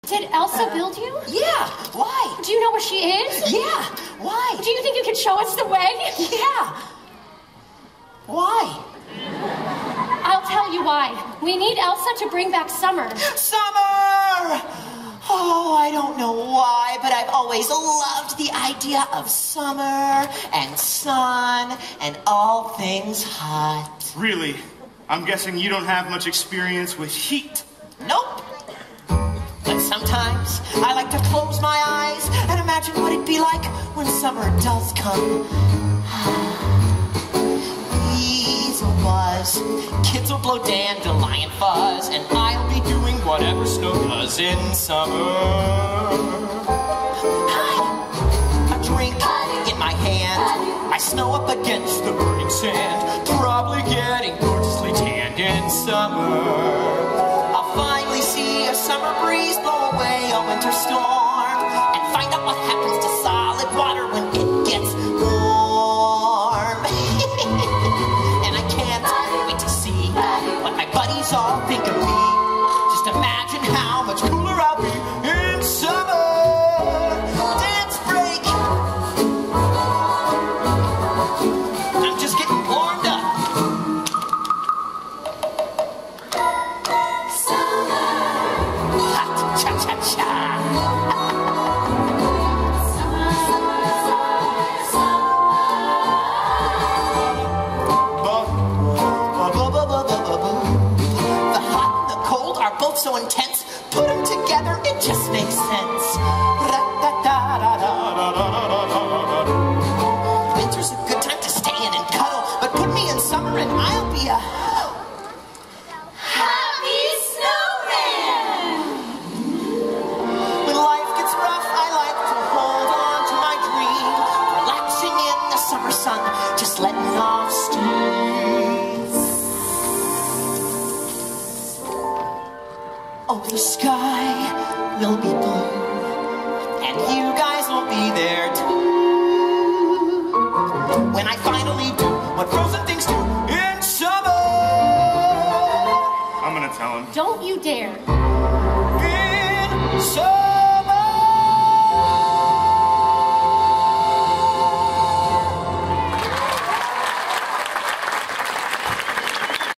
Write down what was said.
Did Elsa build you? Yeah, why? Do you know where she is? Yeah, why? Do you think you could show us the way? Yeah. Why? I'll tell you why. We need Elsa to bring back summer. Summer! Oh, I don't know why, but I've always loved the idea of summer and sun and all things hot. Really? I'm guessing you don't have much experience with heat. Nope. But sometimes I like to close my eyes and imagine what it'd be like when summer does come. Bees will buzz, kids will blow dandelion fuzz, and I'll be doing whatever snow does in summer. A drink in my hand, I snow up against the burning sand, probably getting gorgeously tanned in summer. I'll finally see a summer breeze blow away a winter storm, and find out what happens to solid water when it gets warm. And I can't wait to see what my buddies all think of me. Just imagine how much cooler I'll be in summer. Dance break. I'm just getting warmed up. So intense, put them together, it just makes sense. Winter's a good time to stay in and cuddle, but put me in summer and I'll be a happy snowman. When life gets rough, I like to hold on to my dream, relaxing in the summer sun, just letting off steam. Oh, the sky will be blue, and you guys will be there too, when I finally do what frozen things do in summer. I'm gonna tell him. Don't you dare.